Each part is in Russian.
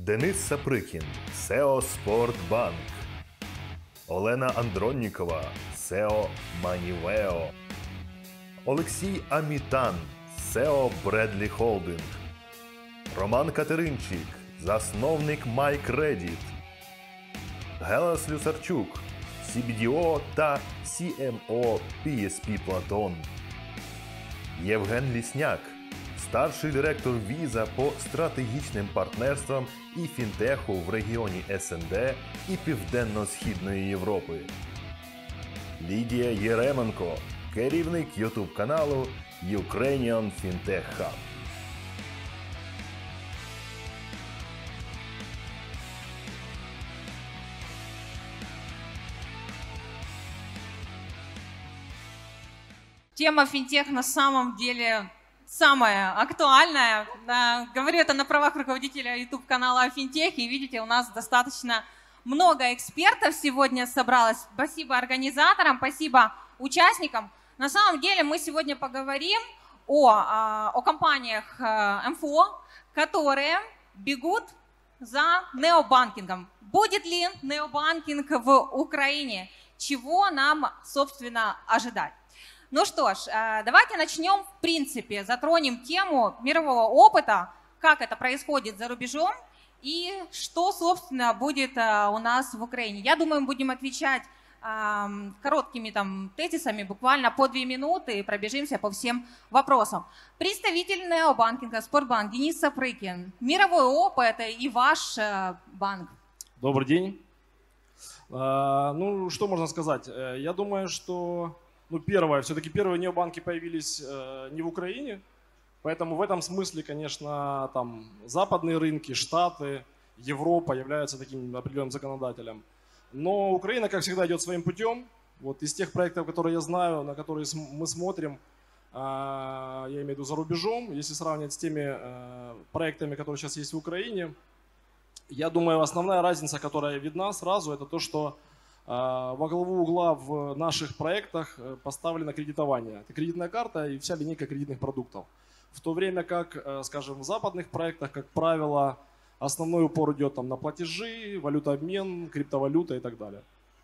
Денис Саприкін, SEO Спортбанк. Олена Андроннікова, SEO Манівео. Олексій Амітан, SEO Бредлі Холдинг. Роман Катеринчик, засновник MyCredit. Гела Слюсарчук, CBDO та CMO PSP Платон. Євген Лісняк, старший директор Віза по стратегічним партнерствам і фінтеху в регіоні СНД і Південно-Східної Європи. Лідія Єременко, керівник YouTube-каналу Ukrainian Fintech Hub. Тема финтех на самом деле самая актуальная. Говорю это на правах руководителя YouTube-канала о финтехе. И видите, у нас достаточно много экспертов сегодня собралось. Спасибо организаторам, спасибо участникам. На самом деле мы сегодня поговорим о компаниях МФО, которые бегут за необанкингом. Будет ли необанкинг в Украине? Чего нам, собственно, ожидать? Ну что ж, давайте начнем, в принципе, затронем тему мирового опыта, как это происходит за рубежом и что, собственно, будет у нас в Украине. Я думаю, мы будем отвечать короткими тезисами, буквально по 2 минуты, и пробежимся по всем вопросам. Представитель необанкинга Спортбанк Денис Сапрыкин. Мировой опыт и ваш банк. Добрый день. Ну, что можно сказать? Я думаю, что... первое, все-таки первые необанки появились не в Украине, поэтому в этом смысле, конечно, там западные рынки, Штаты, Европа являются таким определенным законодателем. Но Украина, как всегда, идет своим путем. Вот из тех проектов, которые я знаю, на которые мы смотрим, я имею в виду за рубежом, если сравнивать с теми проектами, которые сейчас есть в Украине, я думаю, основная разница, которая видна сразу, это то, что во главу угла в наших проектах поставлено кредитование. Это кредитная карта и вся линейка кредитных продуктов. В то время как, скажем, в западных проектах, как правило, основной упор идет на платежи, валютообмен, криптовалюта и так далее.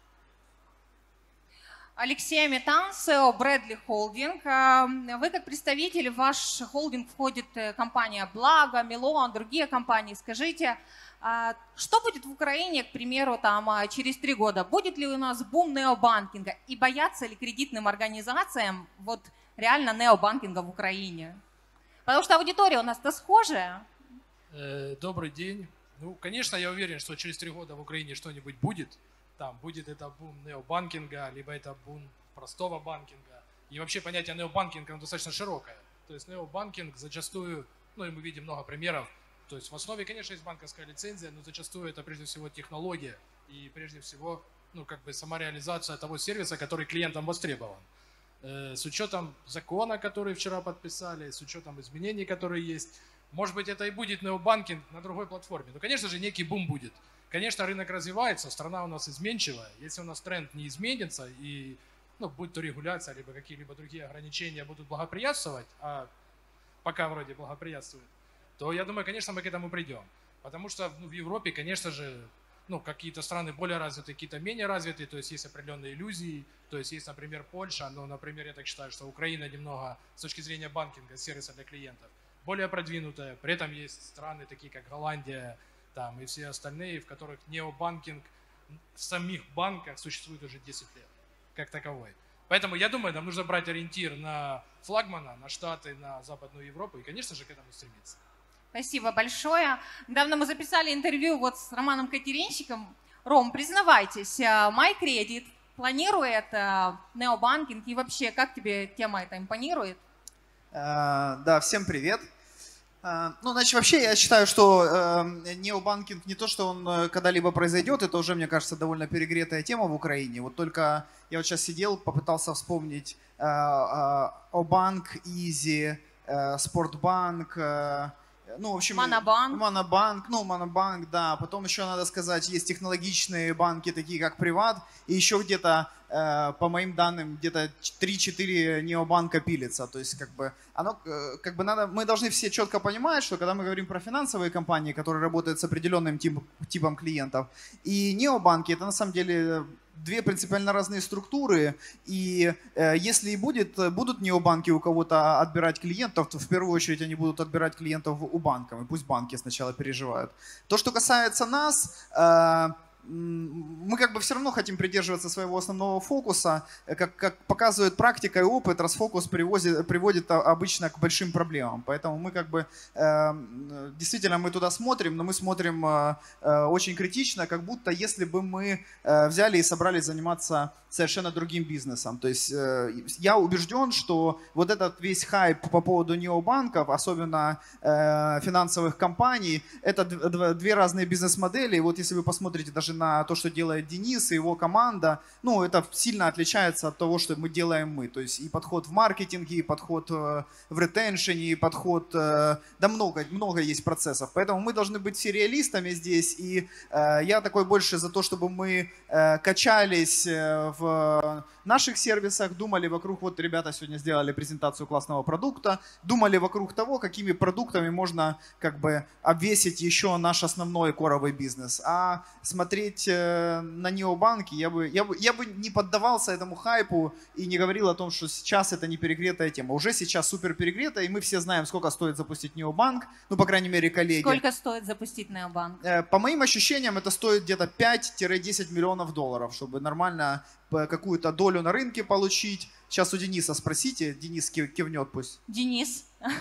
Алексей Амитан, SEO Бредлі Холдинг. Вы как представитель, в ваш холдинг входит компания Благо, Милон, другие компании. Скажите, что будет в Украине, к примеру, через 3 года? Будет ли у нас бум необанкинга? И боятся ли кредитным организациям реально необанкинга в Украине? Потому что аудитория у нас-то схожая. Добрый день. Ну, конечно, я уверен, что через 3 года в Украине что-нибудь будет. Там будет это бум необанкинга, либо это бум простого банкинга. И вообще понятие необанкинга достаточно широкое. То есть необанкинг зачастую, и мы видим много примеров. То есть в основе, конечно, есть банковская лицензия, но зачастую это прежде всего технология и прежде всего, сама реализация того сервиса, который клиентам востребован. С учетом закона, который вчера подписали, с учетом изменений, которые есть, может быть, это и будет необанкинг на другой платформе. Но, конечно же, некий бум будет. Конечно, рынок развивается, страна у нас изменчивая. Если у нас тренд не изменится и, будь то регуляция, либо какие-либо другие ограничения будут благоприятствовать, а пока вроде благоприятствуют, то я думаю, конечно, мы к этому придем. Потому что в Европе, конечно же, какие-то страны более развитые, какие-то менее развитые, то есть есть определенные иллюзии, то есть есть, например, Польша, но, например, я так считаю, что Украина немного с точки зрения банкинга, сервиса для клиентов, более продвинутая. При этом есть страны, такие как Голландия, и все остальные, в которых необанкинг в самих банках существует уже 10 лет, как таковой. Поэтому я думаю, нам нужно брать ориентир на флагмана, на Штаты, на Западную Европу и, конечно же, к этому стремиться. Спасибо большое. Недавно мы записали интервью с Романом Катеринщиком. Ром, признавайтесь, MyCredit планирует необанкинг и вообще, как тебе тема эта импонирует? Да, всем привет. Значит, вообще я считаю, что необанкинг не то, что он когда-либо произойдет, это уже, мне кажется, довольно перегретая тема в Украине. Вот только я сейчас сидел, попытался вспомнить Обанк, Изи, Спортбанк, в общем, Монобанк, да. Потом еще надо сказать, есть технологичные банки, такие как Приват, и еще где-то по моим данным, где-то 3-4 необанка пилится. То есть мы должны все четко понимать, что когда мы говорим про финансовые компании, которые работают с определенным типом клиентов, и необанки, это на самом деле две принципиально разные структуры, и если и будут необанки у кого-то отбирать клиентов, то в первую очередь они будут отбирать клиентов у банков, и пусть банки сначала переживают. То, что касается нас, мы все равно хотим придерживаться своего основного фокуса. Как показывает практика и опыт, расфокус приводит обычно к большим проблемам. Поэтому мы действительно мы туда смотрим, но мы смотрим очень критично, как будто если бы мы взяли и собрались заниматься совершенно другим бизнесом. То есть я убежден, что вот этот весь хайп по поводу необанков, особенно финансовых компаний, это две разные бизнес-модели. И вот если вы посмотрите даже на то, что делает Денис и его команда, ну, это сильно отличается от того, что мы делаем мы. То есть и подход в маркетинге, и подход в ретеншене, и подход... Да много есть процессов. Поэтому мы должны быть все реалистами здесь. И я такой больше за то, чтобы мы качались в наших сервисах, думали вокруг... Вот ребята сегодня сделали презентацию классного продукта, думали вокруг того, какими продуктами можно обвесить еще наш основной коровый бизнес. А смотреть на необанки, я бы не поддавался этому хайпу и не говорил о том, что сейчас это не перегретая тема. Уже сейчас супер перегретая, и мы все знаем, сколько стоит запустить необанк, ну, по крайней мере, коллеги. Сколько стоит запустить необанк? По моим ощущениям, это стоит где-то 5-10 миллионов долларов, чтобы нормально какую-то долю на рынке получить. Сейчас у Дениса спросите, Денис кивнет пусть. Денис.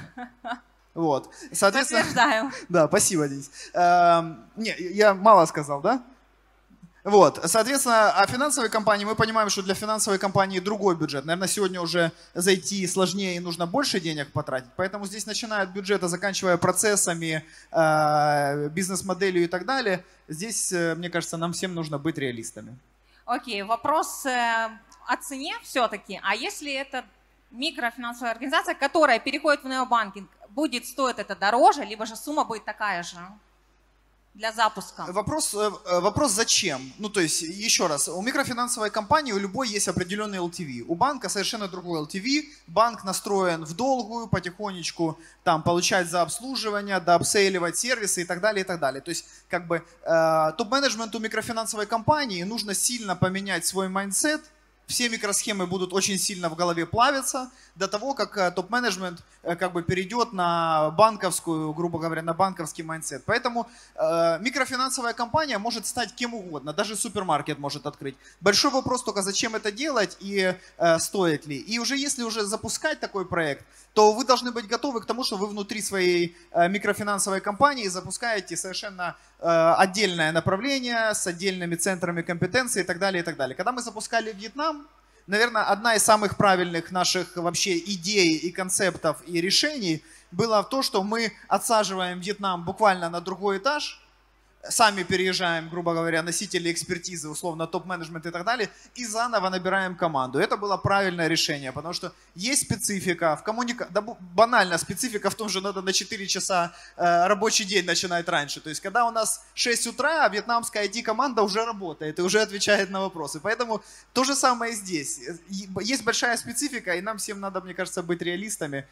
Вот. Соответственно, подтверждаю. Да, спасибо, Денис. Не, я мало сказал, да? Вот, соответственно, а финансовые компании, мы понимаем, что для финансовой компании другой бюджет. Наверное, сегодня уже зайти сложнее и нужно больше денег потратить. Поэтому здесь начиная от бюджета, заканчивая процессами, бизнес-моделью и так далее, здесь, мне кажется, нам всем нужно быть реалистами. Окей, вопрос о цене все-таки. А если это микрофинансовая организация, которая переходит в необанкинг, будет стоить это дороже, либо же сумма будет такая же для запуска? Вопрос зачем? Ну, то есть, еще раз, у микрофинансовой компании у любой есть определенный LTV. У банка совершенно другой LTV. Банк настроен в долгую, потихонечку там получать за обслуживание, доапсейливать сервисы и так далее, и так далее. То есть, топ-менеджменту микрофинансовой компании нужно сильно поменять свой майндсет. Все микросхемы будут очень сильно в голове плавиться до того, как топ-менеджмент перейдет на банковскую, грубо говоря, на банковский майндсет. Поэтому микрофинансовая компания может стать кем угодно, даже супермаркет может открыть. Большой вопрос только, зачем это делать и стоит ли. И уже если уже запускать такой проект, то вы должны быть готовы к тому, что вы внутри своей микрофинансовой компании запускаете совершенно отдельное направление с отдельными центрами компетенции и так далее, и так далее. Когда мы запускали Вьетнам, наверное, одна из самых правильных наших вообще идей и концептов и решений была в том, что мы отсаживаем Вьетнам буквально на другой этаж, сами переезжаем, грубо говоря, носители экспертизы, условно топ-менеджмент и так далее, и заново набираем команду. Это было правильное решение, потому что есть специфика, банально специфика в том, что надо на 4 часа рабочий день начинать раньше. То есть, когда у нас 6 утра, вьетнамская IT-команда уже работает и уже отвечает на вопросы. Поэтому то же самое и здесь. Есть большая специфика, и нам всем надо, мне кажется, быть реалистами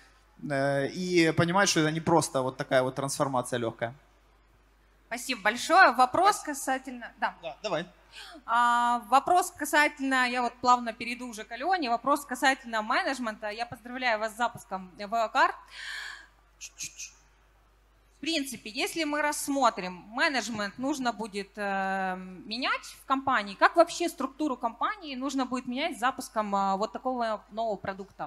и понимать, что это не просто вот такая вот трансформация легкая. Спасибо большое. Вопрос касательно... Да, давай. Вопрос касательно... Я вот плавно перейду уже к Алене. Вопрос касательно менеджмента. Я поздравляю вас с запуском VO-карт. В принципе, если мы рассмотрим, менеджмент нужно будет менять в компании, как вообще структуру компании нужно будет менять с запуском вот такого нового продукта?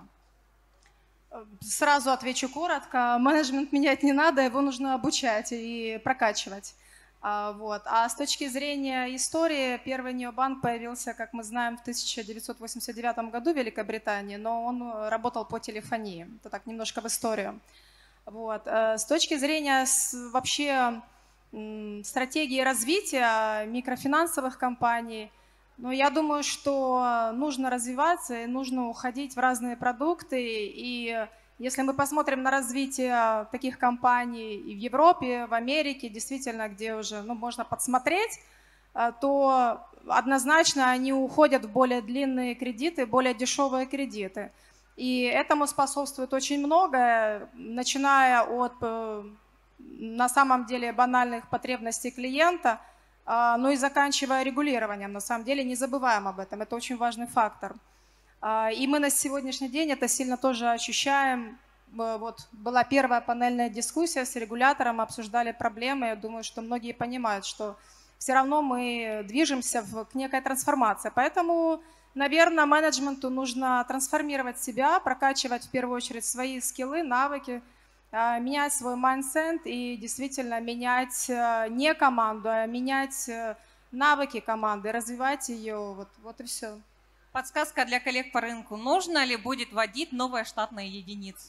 Сразу отвечу коротко. Менеджмент менять не надо, его нужно обучать и прокачивать. А с точки зрения истории, первый необанк появился, как мы знаем, в 1989 году в Великобритании, но он работал по телефонии. Это так немножко в историю. С точки зрения вообще стратегии развития микрофинансовых компаний, я думаю, что нужно развиваться и нужно уходить в разные продукты. И если мы посмотрим на развитие таких компаний и в Европе, в Америке, действительно, где уже можно подсмотреть, то однозначно они уходят в более длинные кредиты, более дешевые кредиты. И этому способствует очень многое, начиная от, на самом деле, банальных потребностей клиента, ну и заканчивая регулированием. На самом деле не забываем об этом, это очень важный фактор. И мы на сегодняшний день это сильно тоже ощущаем. Вот была первая панельная дискуссия с регулятором, обсуждали проблемы. Я думаю, что многие понимают, что все равно мы движемся к некой трансформации. Поэтому, наверное, менеджменту нужно трансформировать себя, прокачивать в первую очередь свои скиллы, навыки, менять свой майндсет и действительно менять не команду, а менять навыки команды, развивать ее. Вот и все. Подсказка для коллег по рынку. Нужно ли будет вводить новые штатные единицы?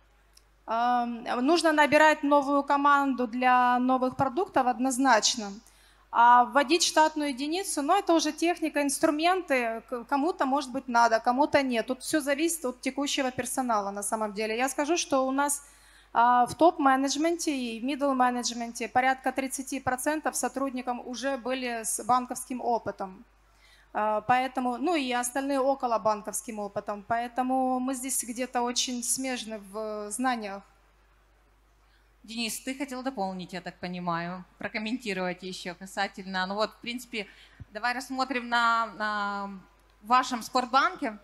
Нужно набирать новую команду для новых продуктов однозначно. А вводить штатную единицу, ну это уже техника, инструменты. Кому-то, может быть, надо, кому-то нет. Тут все зависит от текущего персонала на самом деле. Я скажу, что у нас в топ-менеджменте и в middle-менеджменте порядка 30% сотрудников уже были с банковским опытом. Поэтому, ну и остальные около банковским опытом. Поэтому мы здесь где-то очень смежны в знаниях. Денис, ты хотел дополнить, я так понимаю, прокомментировать еще касательно. Ну вот, в принципе, давай рассмотрим на вашем спортбанке.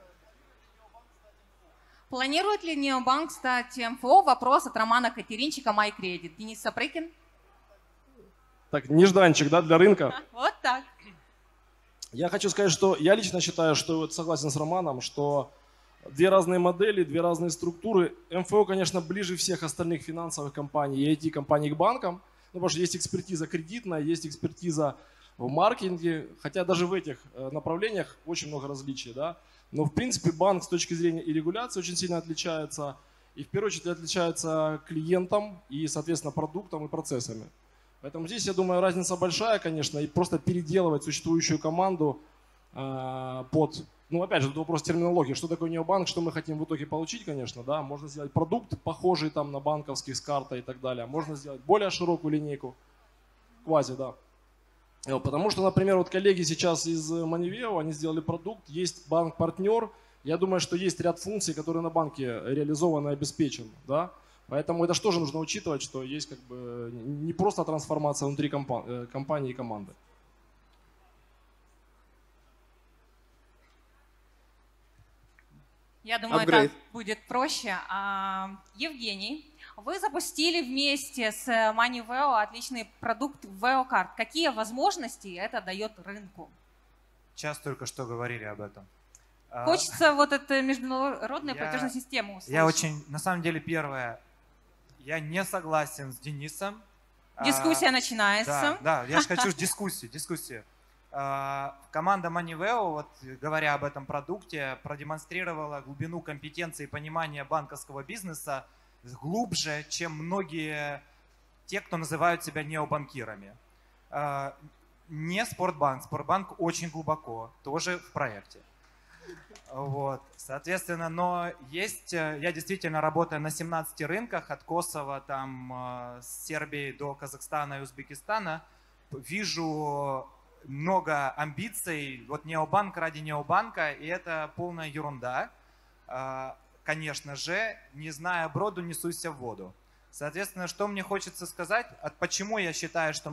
Планирует ли Необанк стать МФО? Вопрос от Романа Катеринчика, MyCredit. Денис Сапрыкин. Так, нежданчик, да, для рынка? Вот так. Я хочу сказать, что я лично считаю, что вот согласен с Романом, что две разные модели, две разные структуры. МФО, конечно, ближе всех остальных финансовых компаний и IT-компаний к банкам, ну, потому что есть экспертиза кредитная, есть экспертиза в маркетинге, хотя даже в этих направлениях очень много различий, да. Но, в принципе, банк с точки зрения и регуляции очень сильно отличается, и в первую очередь отличается клиентом и, соответственно, продуктом и процессами. Поэтому здесь, я думаю, разница большая, конечно, и просто переделывать существующую команду под, ну, опять же, тут вопрос терминологии, что такое необанк, что мы хотим в итоге получить, конечно, да, можно сделать продукт, похожий там на банковский с картой и так далее, можно сделать более широкую линейку, квази, да. Потому что, например, вот коллеги сейчас из Moniveo, они сделали продукт, есть банк-партнер, я думаю, что есть ряд функций, которые на банке реализованы и обеспечены, да. Поэтому это же тоже нужно учитывать, что есть как бы не просто трансформация внутри компании и команды. Я думаю, Upgrade. так будет проще. Евгений, вы запустили вместе с Moniveo отличный продукт VeoCard. Какие возможности это дает рынку? Сейчас только что говорили об этом. Хочется вот эту международную платежную систему услышать. Я очень, на самом деле, первое, я не согласен с Денисом. Дискуссия начинается. Да, я же хочу дискуссию. Команда Moniveo, вот, говоря об этом продукте, продемонстрировала глубину компетенции и понимания банковского бизнеса глубже, чем многие те, кто называют себя необанкирами. Не Спортбанк. Спортбанк очень глубоко, тоже в проекте. Вот, соответственно, но есть, я действительно работаю на 17 рынках, от Косово, там, с Сербии до Казахстана и Узбекистана, вижу много амбиций, вот необанк ради необанка, и это полная ерунда. Конечно же, не зная броду, несуйся в воду. Соответственно, что мне хочется сказать, почему я считаю, что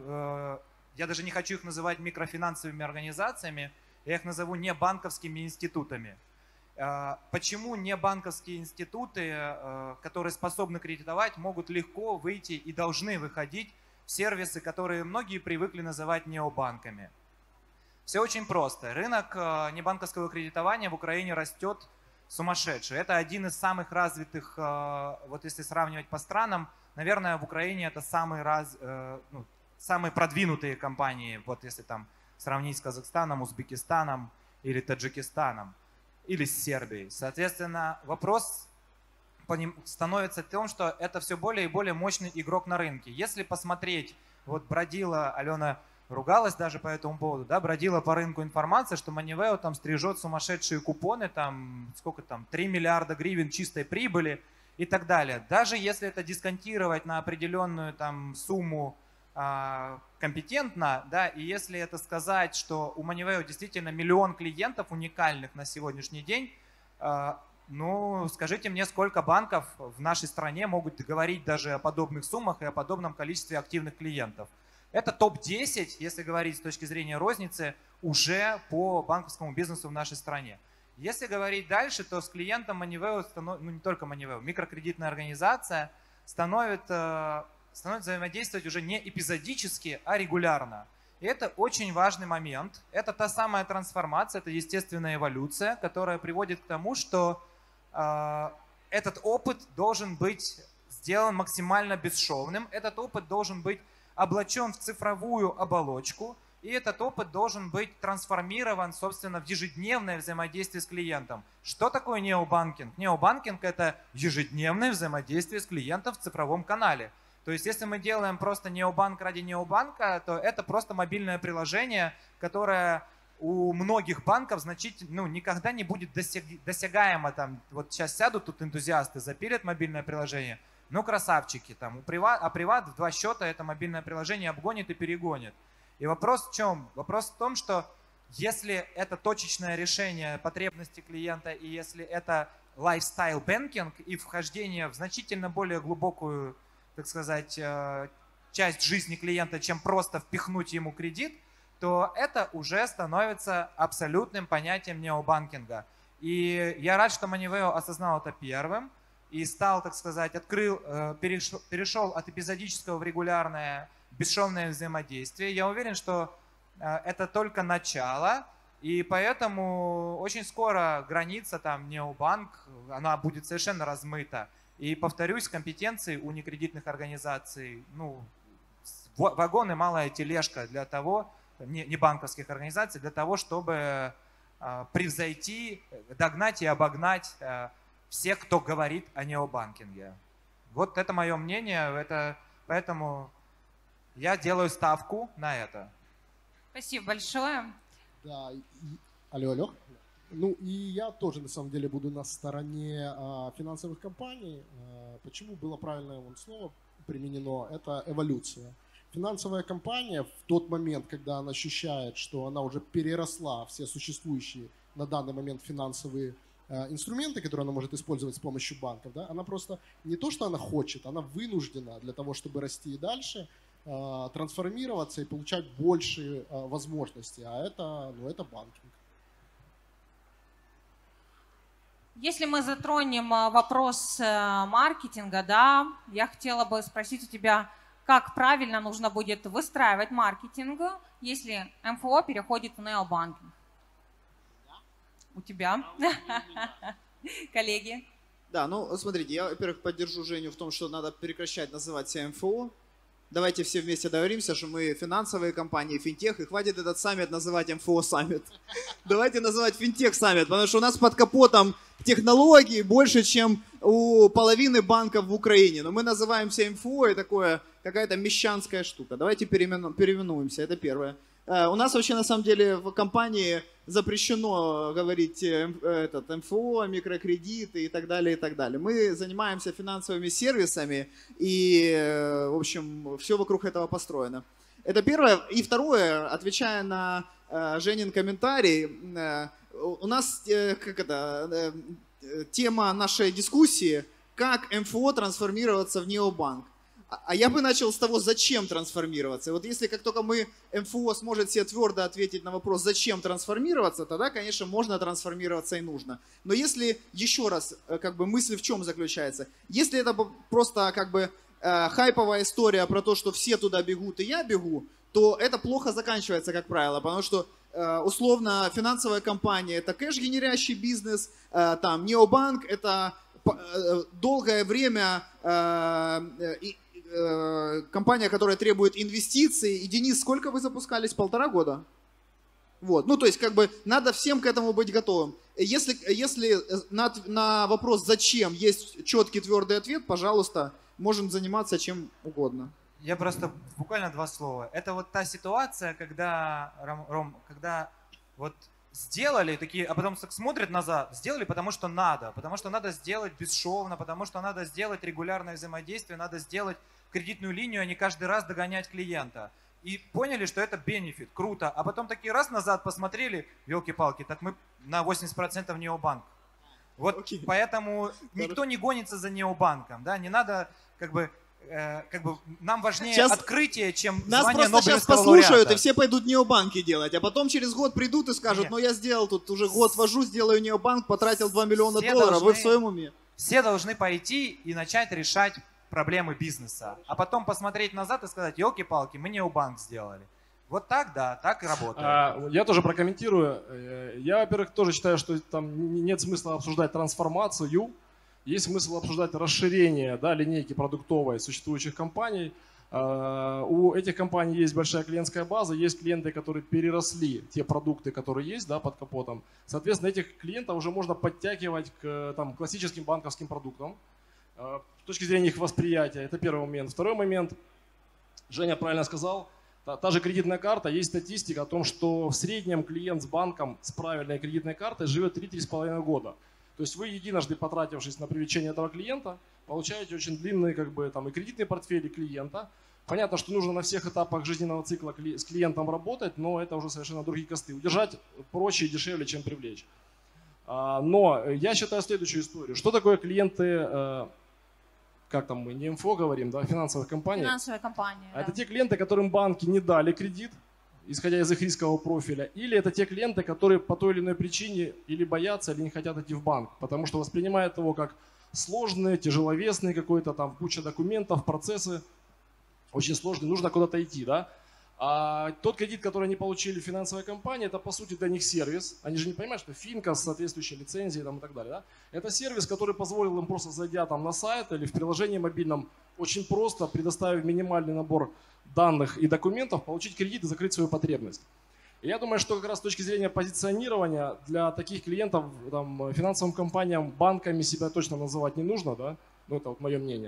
я даже не хочу их называть микрофинансовыми организациями, я их назову небанковскими институтами. Почему небанковские институты, которые способны кредитовать, могут легко выйти и должны выходить в сервисы, которые многие привыкли называть необанками? Все очень просто. Рынок небанковского кредитования в Украине растет сумасшедший. Это один из самых развитых, вот если сравнивать по странам, наверное, в Украине это самые продвинутые компании, вот если там сравнить с Казахстаном, Узбекистаном или Таджикистаном, или с Сербией. Соответственно, вопрос становится в том, что это все более и более мощный игрок на рынке. Если посмотреть, вот бродила, Алена ругалась даже по этому поводу, да, бродила по рынку информация, что Moniveo там стрижет сумасшедшие купоны, там, сколько там, 3 миллиарда гривен чистой прибыли и так далее. Даже если это дисконтировать на определенную там сумму компетентно, да, и если это сказать, что у MoneyVeo действительно миллион клиентов уникальных на сегодняшний день, ну, скажите мне, сколько банков в нашей стране могут говорить даже о подобных суммах и о подобном количестве активных клиентов? Это топ-10, если говорить с точки зрения розницы, уже по банковскому бизнесу в нашей стране. Если говорить дальше, то с клиентом MoneyVeo, ну не только MoneyVeo, микрокредитная организация становится взаимодействовать уже не эпизодически, а регулярно. И это очень важный момент. Это та самая трансформация, это естественная эволюция, которая приводит к тому, что этот опыт должен быть сделан максимально бесшовным. Этот опыт должен быть облачен в цифровую оболочку. И этот опыт должен быть трансформирован, собственно, в ежедневное взаимодействие с клиентом. Что такое необанкинг? Необанкинг – это ежедневное взаимодействие с клиентом в цифровом канале. То есть, если мы делаем просто необанк ради необанка, то это просто мобильное приложение, которое у многих банков значительно, никогда не будет досягаемо. Там, вот сейчас сядут тут энтузиасты, запилят мобильное приложение. Ну, красавчики. Там, а Приват в 2 счета это мобильное приложение обгонит и перегонит. И вопрос в чем? Вопрос в том, что если это точечное решение потребностей клиента, и если это lifestyle banking и вхождение в значительно более глубокую, так сказать, часть жизни клиента, чем просто впихнуть ему кредит, то это уже становится абсолютным понятием необанкинга. И я рад, что MoneyVeo осознал это первым и стал, так сказать, перешел от эпизодического в регулярное бесшовное взаимодействие. Я уверен, что это только начало, и поэтому очень скоро граница там необанк, она будет совершенно размыта. И повторюсь, компетенции у некредитных организаций, вагон и малая тележка для того, не банковских организаций, для того, чтобы превзойти, догнать и обогнать всех, кто говорит о необанкинге. Вот это мое мнение, поэтому я делаю ставку на это. Спасибо большое. Да, алло. Ну и я тоже на самом деле буду на стороне финансовых компаний. Почему было правильное слово применено? Это эволюция. Финансовая компания в тот момент, когда она ощущает, что она уже переросла все существующие на данный момент финансовые инструменты, которые она может использовать с помощью банков, да, она просто не то, что она хочет, она вынуждена для того, чтобы расти и дальше, трансформироваться и получать больше возможностей. А это банкинг. Если мы затронем вопрос маркетинга, да, я хотела бы спросить у тебя, как правильно нужно будет выстраивать маркетинг, если МФО переходит в необанкинг? У тебя, коллеги? Да, смотрите, я, во-первых, поддержу Женю в том, что надо прекращать называть себя МФО. Давайте все вместе договоримся, что мы финансовые компании, финтех, и хватит этот саммит называть МФО саммит. Давайте называть финтех саммит, потому что у нас под капотом технологий больше, чем у половины банков в Украине. Но мы называемся МФО, и такое какая-то мещанская штука. Давайте переименуемся, это первое. У нас вообще на самом деле в компании запрещено говорить МФО, микрокредиты и так далее, и так далее. Мы занимаемся финансовыми сервисами и, в общем, все вокруг этого построено. Это первое. И второе, отвечая на Женин комментарий, у нас тема нашей дискуссии, как МФО трансформироваться в необанк. А я бы начал с того, зачем трансформироваться. Вот если как только МФО сможет себе твердо ответить на вопрос, зачем трансформироваться, тогда, конечно, можно трансформироваться и нужно. Но если, еще раз, мысль в чем заключается? Если это просто хайповая история про то, что все туда бегут и я бегу, то это плохо заканчивается, как правило, потому что условно финансовая компания – это кэш-генерящий бизнес, там необанк – это долгое время компания, которая требует инвестиций. И, Денис, сколько вы запускались? 1,5 года? Вот. То есть, надо всем к этому быть готовым. Если на вопрос «зачем» есть четкий твердый ответ, пожалуйста, можем заниматься чем угодно. Я просто буквально 2 слова. Это вот та ситуация, когда, Ром, когда вот сделали такие, а потом так смотрят назад, сделали, потому что надо сделать бесшовно, потому что надо сделать регулярное взаимодействие, надо сделать кредитную линию, а не каждый раз догонять клиента. И поняли, что это бенефит, круто. А потом такие раз назад посмотрели, елки-палки, так мы на 80% необанк. Вот поэтому никто не гонится за необанком, да, не надо как бы нам важнее сейчас открытие, чем нас звание просто сейчас Нобелевского послушают, лауреата. и все пойдут необанки делать, а потом через год придут и скажут, Нет. ну я сделал тут уже год вожу, сделаю необанк, потратил 2 миллиона Все долларов, вы в должны- своем уме. Все должны пойти и начать решать проблемы бизнеса, а потом посмотреть назад и сказать, елки-палки, мы необанк сделали. Вот так, да, так и работает. Я тоже прокомментирую. Я, во-первых, тоже считаю, что там нет смысла обсуждать трансформацию. Есть смысл обсуждать расширение, да, линейки продуктовой существующих компаний. У этих компаний есть большая клиентская база, есть клиенты, которые переросли те продукты, которые есть, да, под капотом. Соответственно, этих клиентов уже можно подтягивать к там, классическим банковским продуктам с точки зрения их восприятия. Это первый момент. Второй момент, Женя правильно сказал, та же кредитная карта, есть статистика о том, что в среднем клиент с банком с правильной кредитной картой живет 3-3,5 года. То есть вы, единожды потратившись на привлечение этого клиента, получаете очень длинный как бы, там, и кредитный портфель клиента. Понятно, что нужно на всех этапах жизненного цикла с клиентом работать, но это уже совершенно другие косты. Удержать проще и дешевле, чем привлечь. Но я считаю следующую историю. Что такое клиенты, как там мы, не МФО говорим, да, финансовых компаний? Финансовая компания. Это те клиенты, которым банки не дали кредит, исходя из их рискового профиля, или это те клиенты, которые по той или иной причине или боятся, или не хотят идти в банк, потому что воспринимают его как сложный, тяжеловесный какой-то там, куча документов, процессы очень сложные, нужно куда-то идти, да. А тот кредит, который они получили в финансовой компании, это по сути для них сервис. Они же не понимают, что финка с соответствующей лицензией там, и так далее. Да? Это сервис, который позволил им просто зайдя там на сайт или в приложении мобильном, очень просто предоставив минимальный набор данных и документов, получить кредит и закрыть свою потребность. И я думаю, что как раз с точки зрения позиционирования для таких клиентов там, финансовым компаниям, банками себя точно называть не нужно, да? Ну, это вот мое мнение.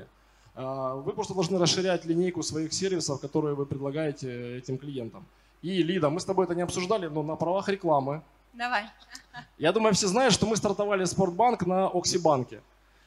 Вы просто должны расширять линейку своих сервисов, которые вы предлагаете этим клиентам. И, Лида, мы с тобой это не обсуждали, но на правах рекламы. Давай. Я думаю, все знают, что мы стартовали Спортбанк на Оксибанке.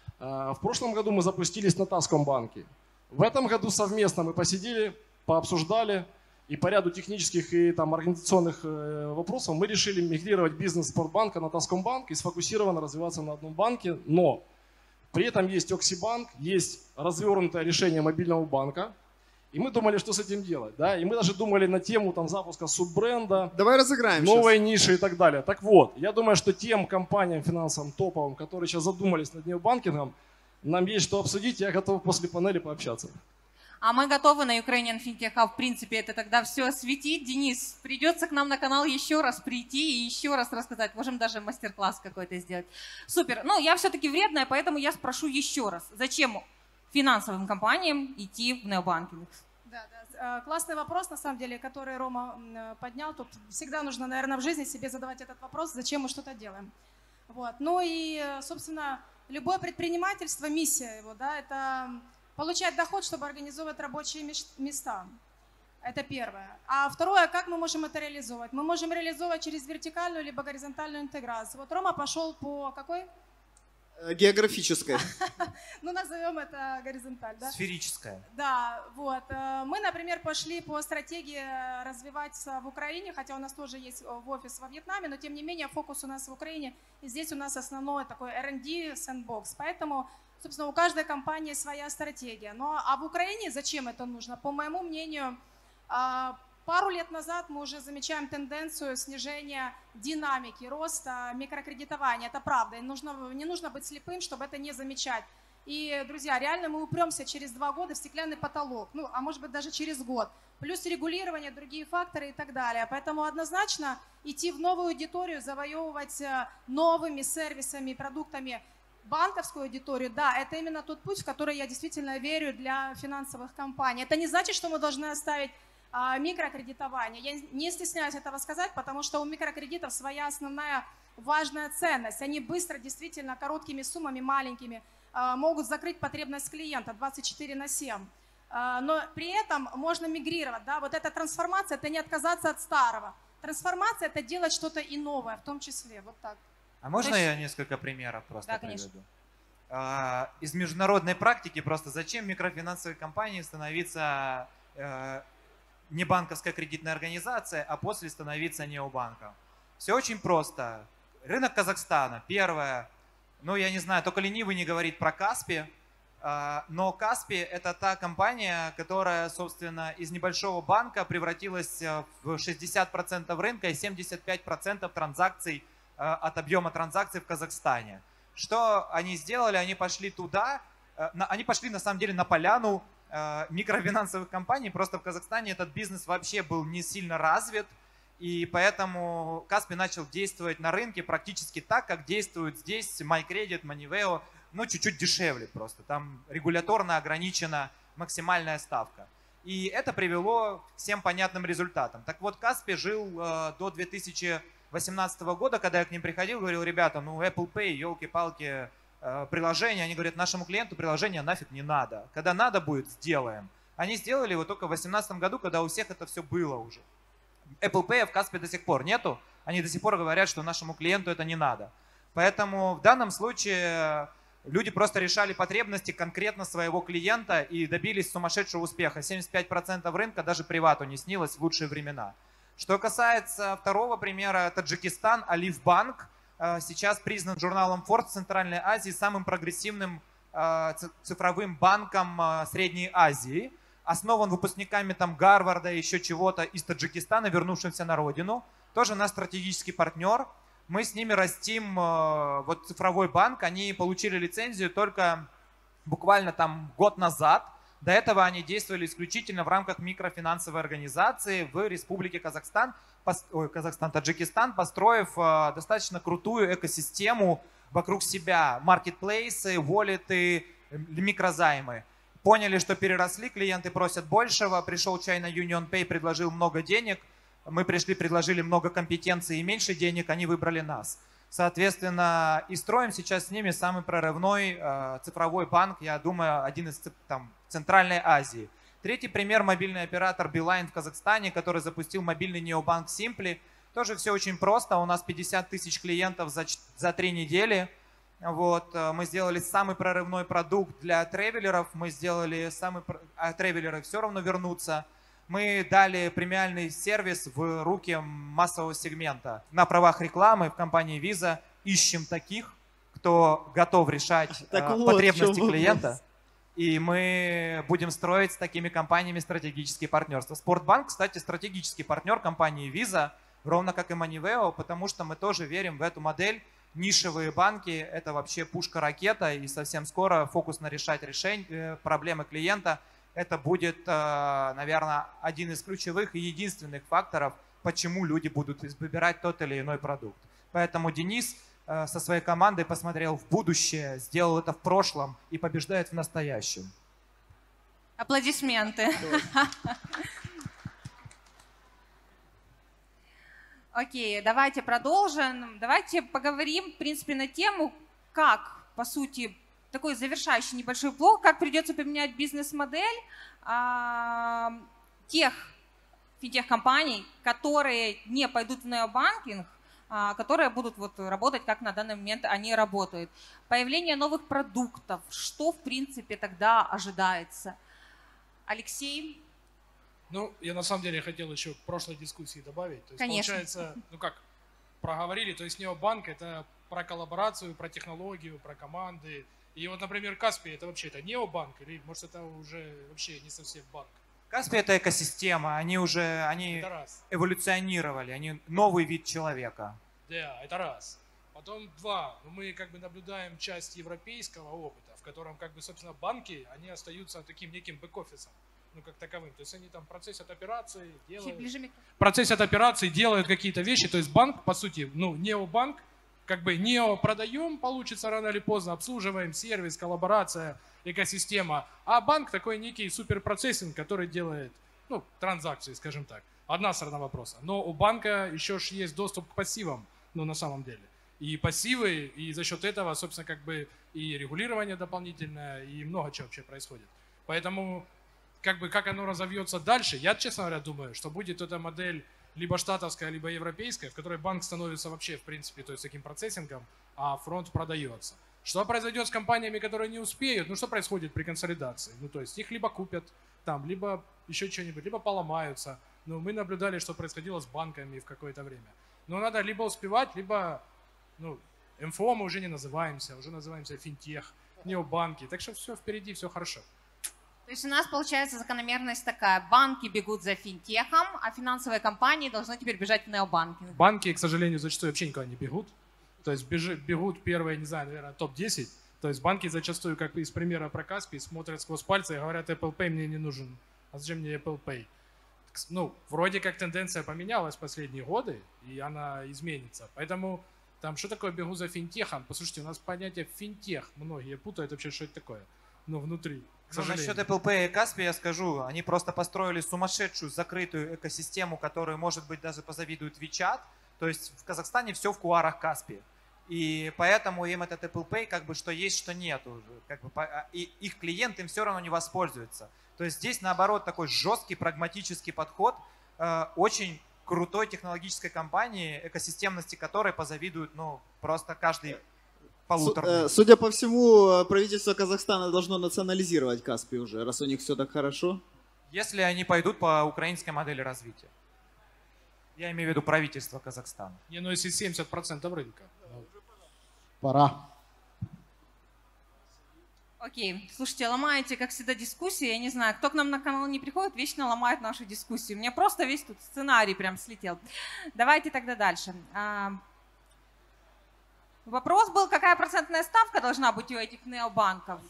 В прошлом году мы запустились на Таскомбанке. В этом году совместно мы посидели, пообсуждали, и по ряду технических и там, организационных вопросов мы решили мигрировать бизнес Спортбанка на Таскомбанк и сфокусированно развиваться на одном банке, но при этом есть Оксибанк, есть развернутое решение мобильного банка. И мы думали, что с этим делать. Да? И мы даже думали на тему там, запуска суббренда, Давай разыграем новой сейчас. ниши и так далее. Так вот, я думаю, что тем компаниям финансовым топовым, которые сейчас задумались над необанкингом, нам есть что обсудить, я готов после панели пообщаться. А мы готовы на Ukrainian FinTech Hub, в принципе, это тогда все осветить. Денис, придется к нам на канал еще раз прийти и еще раз рассказать. Можем даже мастер-класс какой-то сделать. Супер. Ну, я все-таки вредная, поэтому я спрошу еще раз. Зачем финансовым компаниям идти в необанкинг? Да, классный вопрос, на самом деле, который Рома поднял. Тут всегда нужно, наверное, в жизни себе задавать этот вопрос, зачем мы что-то делаем. Вот. Ну и, собственно, любое предпринимательство, миссия его, да, это получать доход, чтобы организовывать рабочие места. Это первое. А второе, как мы можем это реализовать? Мы можем реализовать через вертикальную либо горизонтальную интеграцию. Вот Рома пошел по какой? Географическая. Ну, назовем это горизонталь, да? Сферическая. Да, вот. Мы, например, пошли по стратегии развиваться в Украине, хотя у нас тоже есть офис во Вьетнаме, но тем не менее фокус у нас в Украине, и здесь у нас основной такой R&D sandbox. Поэтому, собственно, у каждой компании своя стратегия. А в Украине зачем это нужно? По моему мнению, пару лет назад мы уже замечаем тенденцию снижения динамики роста микрокредитования. Это правда. И не нужно быть слепым, чтобы это не замечать. И, друзья, реально мы упремся через 2 года в стеклянный потолок. Ну, а может быть даже через год. Плюс регулирование, другие факторы и так далее. Поэтому однозначно идти в новую аудиторию, завоевывать новыми сервисами, продуктами банковскую аудиторию, да, это именно тот путь, в который я действительно верю для финансовых компаний. Это не значит, что мы должны оставить микрокредитование. Я не стесняюсь этого сказать, потому что у микрокредитов своя основная важная ценность. Они быстро, действительно, короткими суммами, маленькими, могут закрыть потребность клиента 24/7. Но при этом можно мигрировать. Да? Вот эта трансформация – это не отказаться от старого. Трансформация – это делать что-то и новое, в том числе, вот так. А можно я несколько примеров просто конечно. приведу? Из международной практики просто зачем микрофинансовой компании становиться не банковской кредитной организацией, а после становиться необанком? Все очень просто. Рынок Казахстана, первое, ну я не знаю, только ленивый не говорит про Каспи, но Каспи это та компания, которая, собственно, из небольшого банка превратилась в 60% рынка и 75% транзакций от объема транзакций в Казахстане. Что они сделали? Они пошли туда, они пошли на самом деле на поляну микрофинансовых компаний. Просто в Казахстане этот бизнес вообще был не сильно развит. И поэтому Каспи начал действовать на рынке практически так, как действует здесь MyCredit, Moniveo, но чуть-чуть дешевле просто. Там регуляторно ограничена максимальная ставка. И это привело к всем понятным результатам. Так вот, Каспи жил до 2018 года, когда я к ним приходил, говорил: ребята, ну Apple Pay, елки-палки, приложение. Они говорят: нашему клиенту приложение нафиг не надо. Когда надо будет, сделаем. Они сделали его только в 2018 году, когда у всех это все было уже. Apple Pay в Каспи до сих пор нету. Они до сих пор говорят, что нашему клиенту это не надо. Поэтому в данном случае люди просто решали потребности конкретно своего клиента и добились сумасшедшего успеха. 75% рынка даже привату не снилось в лучшие времена. Что касается второго примера, Таджикистан, Алиф-банк сейчас признан журналом Forbes в Центральной Азии самым прогрессивным цифровым банком Средней Азии. Основан выпускниками там Гарварда и еще чего-то из Таджикистана, вернувшимся на родину. Тоже наш стратегический партнер. Мы с ними растим вот цифровой банк. Они получили лицензию только буквально там год назад. До этого они действовали исключительно в рамках микрофинансовой организации в Республике Таджикистан, построив достаточно крутую экосистему вокруг себя. Маркетплейсы, воллеты, микрозаймы. Поняли, что переросли, клиенты просят большего. Пришел China UnionPay, предложил много денег. Мы пришли, предложили много компетенций и меньше денег, они выбрали нас. Соответственно, и строим сейчас с ними самый прорывной цифровой банк, я думаю, один из там, Центральной Азии. Третий пример – мобильный оператор Билайн в Казахстане, который запустил мобильный необанк Simply. Тоже все очень просто, у нас 50 тысяч клиентов за 3 недели. Вот, мы сделали самый прорывной продукт для тревелеров, мы сделали а тревелеры все равно вернутся. Мы дали премиальный сервис в руки массового сегмента. На правах рекламы в компании Visa ищем таких, кто готов решать потребности клиента. И мы будем строить с такими компаниями стратегические партнерства. Спортбанк, кстати, стратегический партнер компании Visa, ровно как и Moniveo, потому что мы тоже верим в эту модель. Нишевые банки – это вообще пушка-ракета, и совсем скоро фокусно решать проблемы клиента. Это будет, наверное, один из ключевых и единственных факторов, почему люди будут выбирать тот или иной продукт. Поэтому Денис со своей командой посмотрел в будущее, сделал это в прошлом и побеждает в настоящем. Аплодисменты. Окей, давайте продолжим. Давайте поговорим, в принципе, на тему, как, по сути, такой завершающий небольшой блок, как придется поменять бизнес-модель тех финтех-компаний, которые не пойдут в необанкинг, которые будут вот работать, как на данный момент они работают. Появление новых продуктов, что, в принципе, тогда ожидается? Алексей? Ну, я на самом деле хотел еще к прошлой дискуссии добавить. То есть, конечно. Получается, ну как, проговорили, то есть необанк это про коллаборацию, про технологию, про команды. И вот, например, Каспи это вообще это необанк или может это уже вообще не совсем банк? Каспи это экосистема, они эволюционировали, они новый вид человека. Да, это раз. Потом два, мы как бы наблюдаем часть европейского опыта, в котором как бы, собственно, банки, они остаются таким неким бэк-офисом. Ну, как таковым. То есть они там процессят операции, делают какие-то вещи. То есть банк, по сути, ну, необанк, как бы нео продаем, получится рано или поздно, обслуживаем, сервис, коллаборация, экосистема. А банк такой некий суперпроцессинг, который делает, ну, транзакции, скажем так. Одна сторона вопроса. Но у банка еще ж есть доступ к пассивам, ну, на самом деле. И пассивы, и за счет этого, собственно, как бы и регулирование дополнительное, и много чего вообще происходит. Поэтому как бы как оно разовьется дальше, я, честно говоря, думаю, что будет эта модель либо штатовская, либо европейская, в которой банк становится вообще, в принципе, то есть таким процессингом, а фронт продается. Что произойдет с компаниями, которые не успеют? Ну, что происходит при консолидации? Ну, то есть их либо купят там, либо еще что-нибудь, либо поломаются. Ну, мы наблюдали, что происходило с банками в какое-то время. Но надо либо успевать, либо, ну, МФО мы уже не называемся, уже называемся финтех, необанки. Так что все впереди, все хорошо. То есть у нас получается закономерность такая. Банки бегут за финтехом, а финансовые компании должны теперь бежать в необанкинг. Банки, к сожалению, зачастую вообще никуда не бегут. То есть бегут первые, не знаю, наверное, топ-10. То есть банки зачастую, как из примера про Каспий, смотрят сквозь пальцы и говорят, Apple Pay мне не нужен. А зачем мне Apple Pay? Ну, вроде как тенденция поменялась в последние годы, и она изменится. Поэтому там, что такое бегу за финтехом? Послушайте, у нас понятие финтех многие путают вообще, что это такое. Ну, внутри, к сожалению. Насчет Apple Pay и Каспи я скажу, они просто построили сумасшедшую закрытую экосистему, которую, может быть, даже позавидует WeChat. То есть в Казахстане все в куарах Каспи. И поэтому им этот Apple Pay как бы что есть, что нет уже. Как бы, и их клиент им все равно не воспользуется. То есть здесь наоборот такой жесткий прагматический подход очень крутой технологической компании, экосистемности которой позавидует ну, просто каждый полуторный. Судя по всему, правительство Казахстана должно национализировать Каспий уже, раз у них все так хорошо. Если они пойдут по украинской модели развития. Я имею в виду правительство Казахстана. Не, ну если 70% рынка. Пора. Окей, слушайте, ломаете, как всегда, дискуссии. Я не знаю, кто к нам на канал не приходит, вечно ломает нашу дискуссию. У меня просто весь тут сценарий прям слетел. Давайте тогда дальше. Вопрос был, какая процентная ставка должна быть у этих необанков?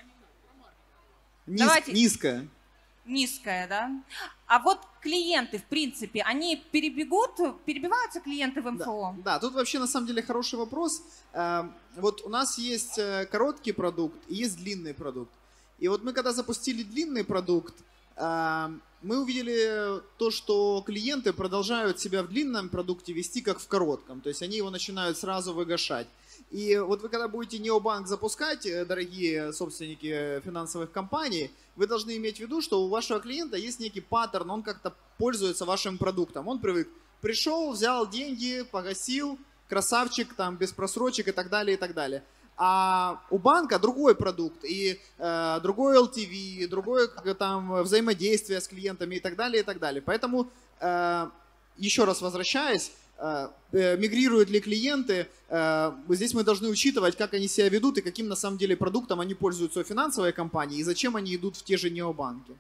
Низкая. Низкая, да? А вот клиенты, в принципе, они перебиваются клиенты в МФО? Да, тут вообще на самом деле хороший вопрос. Вот у нас есть короткий продукт и есть длинный продукт. И вот мы когда запустили длинный продукт, мы увидели то, что клиенты продолжают себя в длинном продукте вести как в коротком. То есть они его начинают сразу выгашать. И вот вы когда будете необанк запускать, дорогие собственники финансовых компаний, вы должны иметь в виду, что у вашего клиента есть некий паттерн, он как-то пользуется вашим продуктом. Он привык, пришел, взял деньги, погасил, красавчик, там, без просрочек и так далее, и так далее. А у банка другой продукт, и другой LTV, другое там взаимодействие с клиентами и так далее, и так далее. Поэтому, еще раз возвращаясь, мигрируют ли клиенты, здесь мы должны учитывать, как они себя ведут и каким на самом деле продуктом они пользуются у финансовой компании и зачем они идут в те же необанки.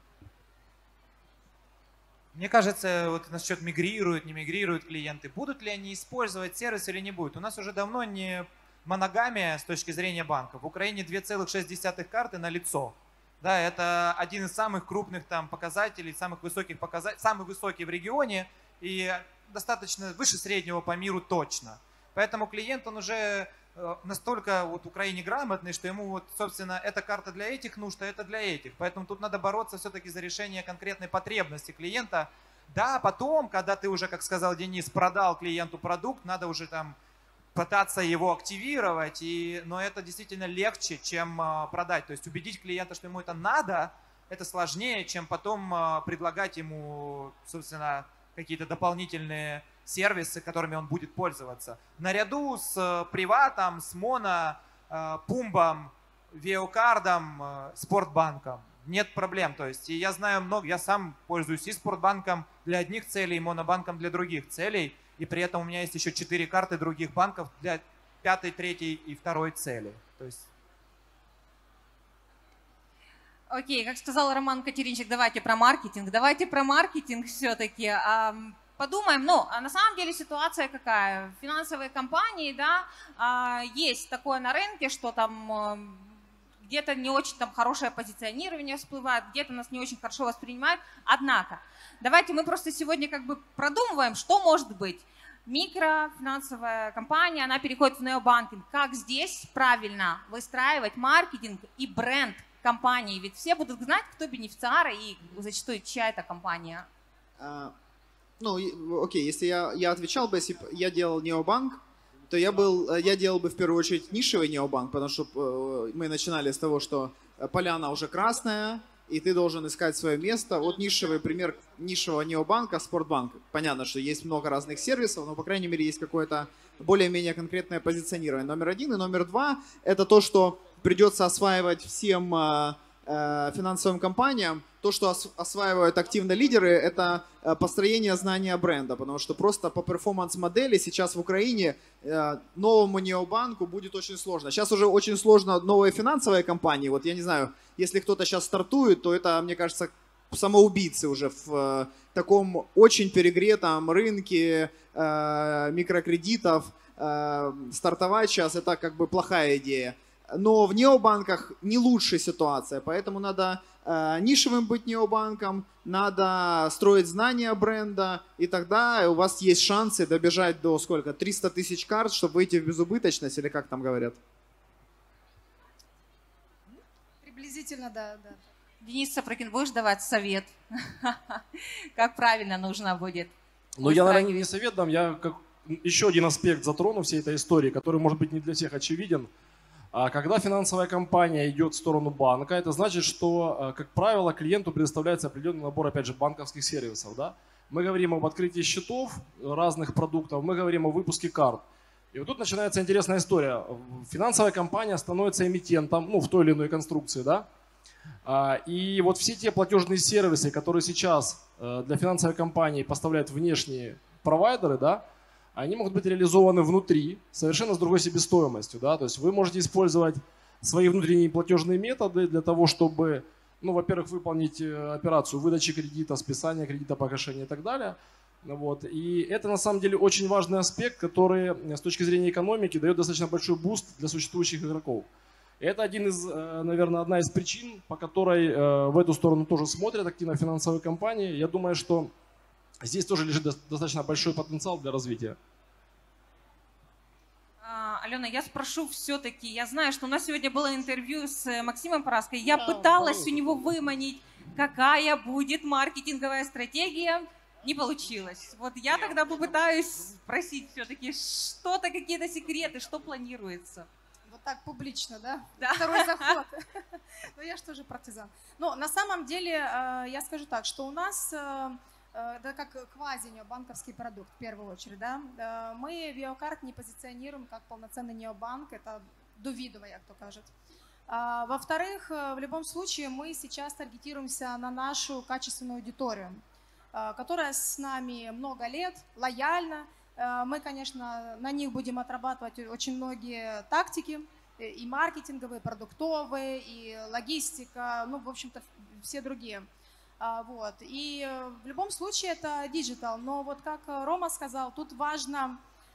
Мне кажется, вот насчет мигрируют, не мигрируют клиенты, будут ли они использовать сервис или не будут. У нас уже давно не моногамия с точки зрения банков. В Украине 2,6 карты на лицо. Да, это один из самых крупных там показателей, самый высокий в регионе и достаточно выше среднего по миру точно. Поэтому клиент, он уже настолько вот в Украине грамотный, что ему вот, собственно, эта карта для этих нужд, а это для этих. Поэтому тут надо бороться все-таки за решение конкретной потребности клиента. Да, потом, когда ты уже, как сказал Денис, продал клиенту продукт, надо уже там пытаться его активировать, но это действительно легче, чем продать. То есть убедить клиента, что ему это надо, это сложнее, чем потом предлагать ему, собственно, какие-то дополнительные сервисы, которыми он будет пользоваться. Наряду с Приватом, с Моно, Пумбом, Веокардом, Спортбанком. Нет проблем. То есть, и я знаю много, я сам пользуюсь и Спортбанком для одних целей, и Монобанком для других целей. И при этом у меня есть еще 4 карты других банков для 5-й, 3-й и 2-й цели. То есть... Окей, как сказал Роман Катеринчик, давайте про маркетинг. Давайте про маркетинг все-таки. Подумаем, а на самом деле ситуация какая? Финансовые компании, да, есть такое на рынке, что там где-то не очень там хорошее позиционирование всплывает, где-то нас не очень хорошо воспринимают. Однако, давайте мы просто сегодня как бы продумываем, что может быть. Микрофинансовая компания, она переходит в необанкинг. Как здесь правильно выстраивать маркетинг и бренд компании? Ведь все будут знать, кто бенефициары и зачастую чья это компания. Ну, окей, если я отвечал бы, если бы я делал необанк, то я делал бы в первую очередь нишевый необанк, потому что мы начинали с того, что поляна уже красная, и ты должен искать свое место. Вот нишевый пример нишевого необанка, Спортбанк. Понятно, что есть много разных сервисов, но, по крайней мере, есть какое-то более-менее конкретное позиционирование. Номер один. И номер два – это то, что придется осваивать всем финансовым компаниям. То, что осваивают активно лидеры, это построение знания бренда, потому что просто по перформанс-модели сейчас в Украине новому необанку будет очень сложно. Сейчас уже очень сложно новые финансовые компании. Вот я не знаю, если кто-то сейчас стартует, то это, мне кажется, самоубийцы уже в таком очень перегретом рынке микрокредитов. Стартовать сейчас это как бы плохая идея. Но в необанках не лучшая ситуация, поэтому надо нишевым быть необанком, надо строить знания бренда, и тогда у вас есть шансы добежать до сколько? 300 тысяч карт, чтобы выйти в безубыточность, или как там говорят? Приблизительно, да. Денис Сапрыкин, будешь давать совет? Как правильно нужно будет? Ну, я, наверное, не совет дам, я как еще один аспект затрону всей этой истории, который, может быть, не для всех очевиден. Когда финансовая компания идет в сторону банка, это значит, что, как правило, клиенту предоставляется определенный набор, опять же, банковских сервисов. Да? Мы говорим об открытии счетов разных продуктов, мы говорим о выпуске карт. И вот тут начинается интересная история. Финансовая компания становится эмитентом, ну, в той или иной конструкции, да? И вот все те платежные сервисы, которые сейчас для финансовой компании поставляют внешние провайдеры, да, они могут быть реализованы внутри, совершенно с другой себестоимостью. Да? То есть вы можете использовать свои внутренние платежные методы для того, чтобы, ну, во-первых, выполнить операцию выдачи кредита, списания кредита, погашения и так далее. Вот. И это на самом деле очень важный аспект, который с точки зрения экономики дает достаточно большой буст для существующих игроков. И это одна из причин, по которой в эту сторону тоже смотрят активно финансовые компании. Я думаю, что здесь тоже лежит достаточно большой потенциал для развития. Алена, я спрошу все-таки, я знаю, что у нас сегодня было интервью с Максимом Параской, я пыталась у него выманить, какая будет маркетинговая стратегия, не получилось. Вот я тогда попытаюсь спросить все-таки, что-то, какие-то секреты, что планируется? Вот так публично, да? Да. Второй заход. Ну я же тоже партизан. Но на самом деле я скажу так, что у нас... Да, как квази-необанковский продукт, в первую очередь. Да? Мы Виокарт не позиционируем как полноценный необанк, это довидово, як то кажет. Во-вторых, в любом случае мы сейчас таргетируемся на нашу качественную аудиторию, которая с нами много лет, лояльна. Мы, конечно, на них будем отрабатывать очень многие тактики, и маркетинговые, и продуктовые, и логистика, ну, в общем-то, все другие. Вот. И в любом случае это диджитал, но вот как Рома сказал, тут важно,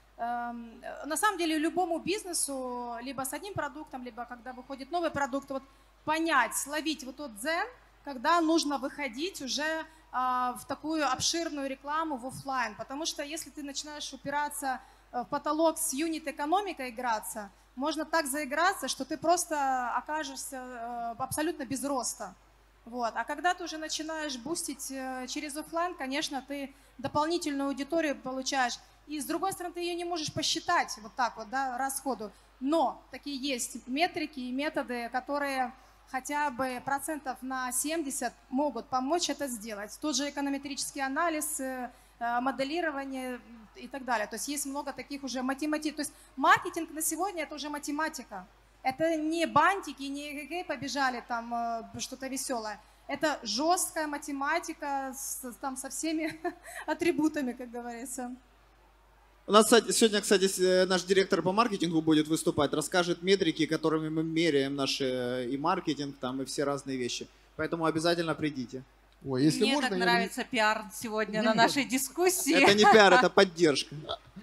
на самом деле любому бизнесу, либо с одним продуктом, либо когда выходит новый продукт, вот понять, словить вот тот дзен, когда нужно выходить уже в такую обширную рекламу в офлайн, потому что если ты начинаешь упираться в потолок с юнит-экономикой играться, можно так заиграться, что ты просто окажешься абсолютно без роста. Вот. А когда ты уже начинаешь бустить через офлайн, конечно, ты дополнительную аудиторию получаешь. И с другой стороны, ты ее не можешь посчитать вот так вот, да, расходу. Но такие есть метрики и методы, которые хотя бы процентов на 70 могут помочь это сделать. Тот же эконометрический анализ, моделирование и так далее. То есть есть много таких уже математик. То есть маркетинг на сегодня это уже математика. Это не бантики, не побежали там что-то веселое. Это жесткая математика со всеми атрибутами, как говорится. У нас сегодня, кстати, наш директор по маркетингу будет выступать, расскажет метрики, которыми мы меряем наши и маркетинг, там, и все разные вещи. Поэтому обязательно придите. Ой, если Мне можно, так нравится пиар сегодня на нашей дискуссии. Это не пиар, это поддержка.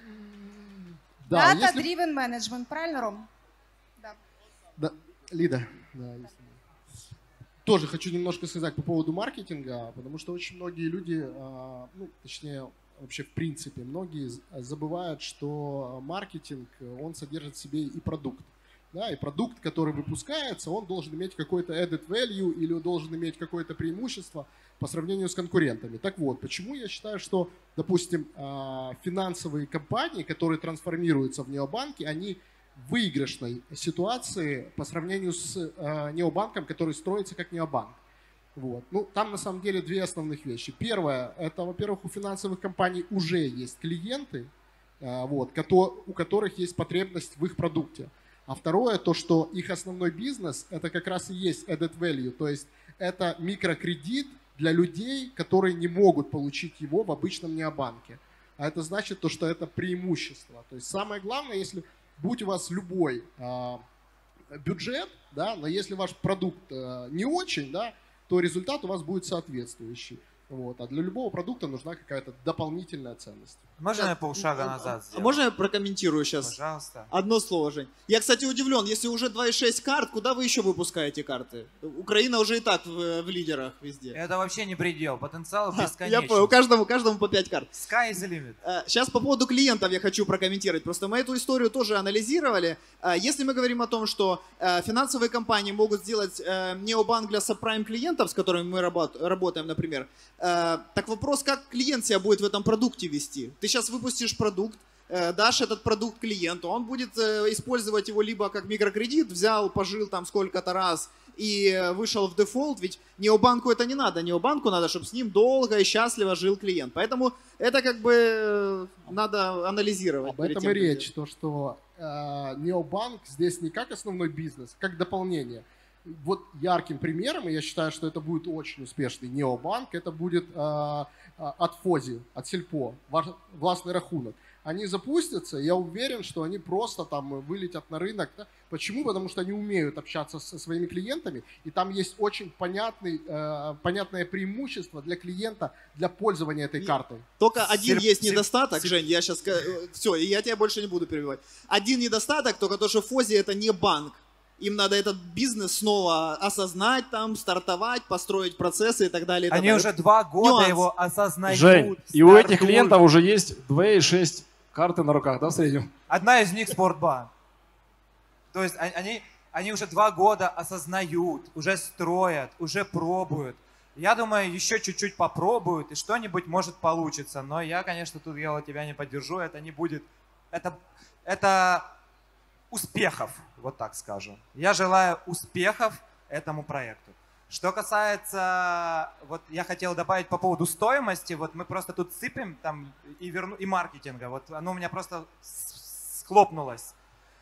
Да, Data-driven management, правильно, Ром? Да, Лида, да, тоже хочу немножко сказать по поводу маркетинга, потому что очень многие люди, ну, точнее, вообще в принципе, многие забывают, что маркетинг, он содержит в себе и продукт. Да, и продукт, который выпускается, он должен иметь какой-то added value или должен иметь какое-то преимущество по сравнению с конкурентами. Так вот, почему я считаю, что, допустим, финансовые компании, которые трансформируются в необанки, они в выигрышной ситуации по сравнению с необанком, который строится как необанк. Вот. Ну, там на самом деле две основных вещи. Первое, это, во-первых, у финансовых компаний уже есть клиенты, вот, у которых есть потребность в их продукте. А второе, то, что их основной бизнес, это как раз и есть added value, то есть это микрокредит для людей, которые не могут получить его в обычном необанке. А это значит, то, что это преимущество. То есть самое главное, если будь у вас любой бюджет, да, но если ваш продукт не очень, да, то результат у вас будет соответствующий. Вот. А для любого продукта нужна какая-то дополнительная ценность. Можно я полшага назад сделаю? Можно я прокомментирую сейчас? Пожалуйста. Одно слово, Жень. Я, кстати, удивлен, если уже 2,6 карт, куда вы еще выпускаете карты? Украина уже и так в лидерах везде. Это вообще не предел, потенциал бесконечный. Я понял, каждому по 5 карт. Sky is the limit. Сейчас по поводу клиентов я хочу прокомментировать. Просто мы эту историю тоже анализировали. Если мы говорим о том, что финансовые компании могут сделать необанк для сабпрайм клиентов, с которыми мы работаем, например, так вопрос, как клиент себя будет в этом продукте вести? Ты сейчас выпустишь продукт, дашь этот продукт клиенту, он будет использовать его либо как микрокредит, взял, пожил там сколько-то раз и вышел в дефолт, ведь необанку это не надо, необанку надо, чтобы с ним долго и счастливо жил клиент. Поэтому это как бы надо анализировать. Об этом и речь, то что необанк здесь не как основной бизнес, как дополнение. Вот ярким примером, и я считаю, что это будет очень успешный необанк, это будет от ФОЗі, от Сільпо, властный рахунок. Они запустятся, я уверен, что они просто там вылетят на рынок. Да? Почему? Потому что они умеют общаться со своими клиентами, и там есть очень понятное преимущество для клиента для пользования этой картой. Только один есть недостаток, Жень, я сейчас... Все, я тебя больше не буду перебивать. Один недостаток, только то, что ФОЗі это не банк. Им надо этот бизнес снова осознать, там, стартовать, построить процессы и так далее. И Они так уже 2 года Нюанс. его осознают. Жень, и у этих клиентов уже есть 2,6 карты на руках, да, в среднем? Одна из них Спортбанк. То есть они уже 2 года осознают, уже строят, уже пробуют. Я думаю, еще чуть-чуть попробуют, и что-нибудь может получиться. Но я, конечно, тут я тебя не поддержу, это не будет... Это успехов, вот так скажем. Я желаю успехов этому проекту. Что касается, вот я хотел добавить по поводу стоимости, вот мы просто тут сыпем там и маркетинга, вот оно у меня просто схлопнулось.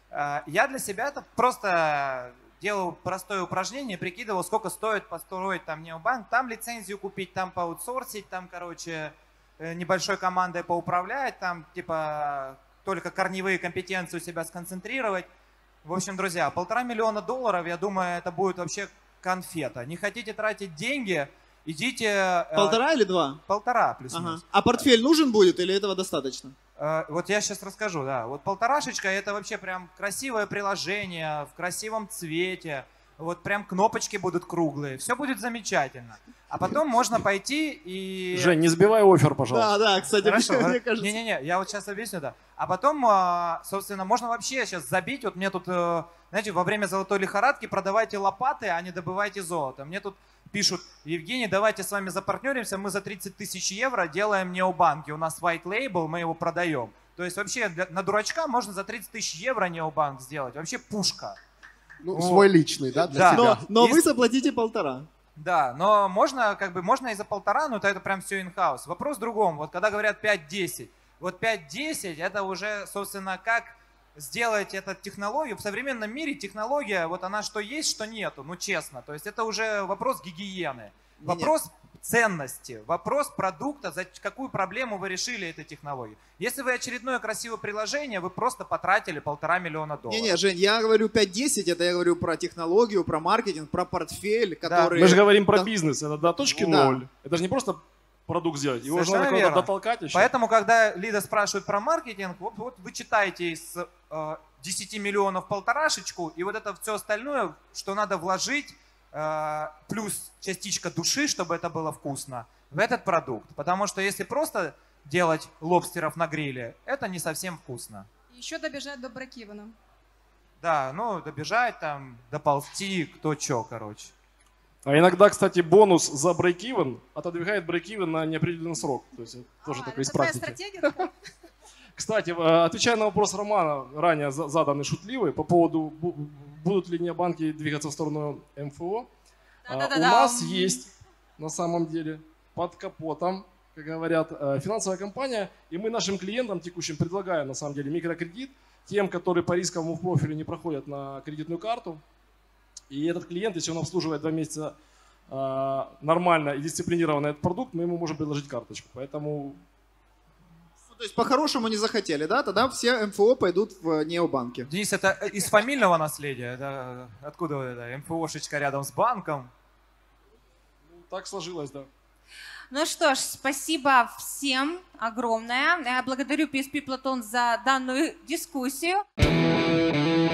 Я для себя это просто делал простое упражнение, прикидывал, сколько стоит построить там необанк, там лицензию купить, там поаутсорсить, там, короче, небольшой командой поуправлять, там типа только корневые компетенции у себя сконцентрировать. В общем, друзья, $1,5 миллиона, я думаю, это будет вообще конфета. Не хотите тратить деньги, идите... 1,5 или 2? 1,5 плюс-минус. Ага. А портфель нужен будет или этого достаточно? Вот я сейчас расскажу, да. Вот 1,5 это вообще прям красивое приложение, в красивом цвете. Вот прям кнопочки будут круглые. Все будет замечательно. А потом можно пойти и... Жень, не сбивай оффер, пожалуйста. Да, кстати, мне кажется. Не-не-не, я вот сейчас объясню, да. А потом, собственно, можно вообще сейчас забить. Вот мне тут, знаете, во время золотой лихорадки продавайте лопаты, а не добывайте золото. Мне тут пишут: Евгений, давайте с вами запартнеримся, мы за 30 тысяч евро делаем необанки. У нас white label, мы его продаем. То есть вообще на дурачка можно за 30 тысяч евро необанк сделать. Вообще пушка. Ну, свой личный, да, для себя. Но вы заплатите 1,5. Да, но можно и за 1,5, но это прям все in-house. Вопрос в другом. Вот когда говорят 5-10, вот 5-10 это уже, собственно, как сделать эту технологию. В современном мире технология, вот она что есть, что нету, ну честно. То есть это уже вопрос гигиены, вопрос ценности, вопрос продукта, за какую проблему вы решили этой технологией. Если вы очередное красивое приложение, вы просто потратили $1,5 миллиона. Не-не, Жень, я говорю 5-10, это я говорю про технологию, про маркетинг, про портфель, который... Мы же говорим про бизнес, это до точки ноль. Это же не просто продукт сделать, его же надо куда-то дотолкать еще. Поэтому, когда Лида спрашивает про маркетинг, вот вы читаете из 10 миллионов 1,5, и вот это все остальное, что надо вложить, плюс частичка души, чтобы это было вкусно, в этот продукт. Потому что если просто делать лобстеров на гриле, это не совсем вкусно. Еще добежать до брейк-ивена. Да, ну добежать там, доползти, кто чё, короче. А иногда, кстати, бонус за брейк-ивен отодвигает брейк-ивен на неопределенный срок. То есть это тоже такой из практики. Стратегия? Кстати, отвечая на вопрос Романа, ранее заданный шутливый, по поводу, будут ли необанки двигаться в сторону МФО, у нас есть на самом деле, под капотом, как говорят, финансовая компания, и мы нашим клиентам текущим предлагаем, на самом деле, микрокредит, тем, которые по рисковому профилю не проходят на кредитную карту. И этот клиент, если он обслуживает 2 месяца нормально и дисциплинированно этот продукт, мы ему можем предложить карточку. Поэтому... То есть по-хорошему не захотели, да? Тогда все МФО пойдут в необанки. Денис, это из фамильного наследия? Это, откуда вот это? МФОшечка рядом с банком? Ну, так сложилось, да. Ну что ж, спасибо всем огромное. Я благодарю PSP Платон за данную дискуссию.